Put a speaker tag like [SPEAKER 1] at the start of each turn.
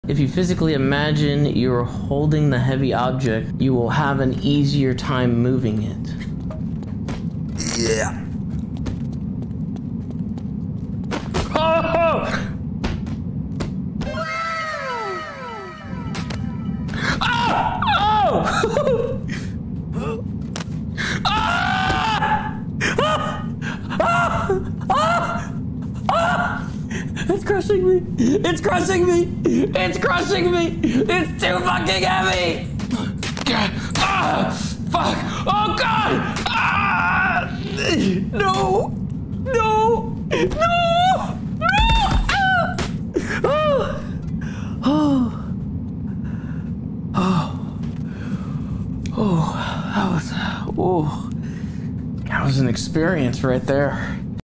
[SPEAKER 1] If you physically imagine you're holding the heavy object, you will have an easier time moving it.
[SPEAKER 2] Yeah.
[SPEAKER 1] Oh! Oh! It's crushing me! It's crushing me! It's crushing me! It's too fucking heavy! Ah! Fuck! Oh god! Ah! No! No! No! No! Ah! Oh! Oh! Oh! Oh! That was an experience right there.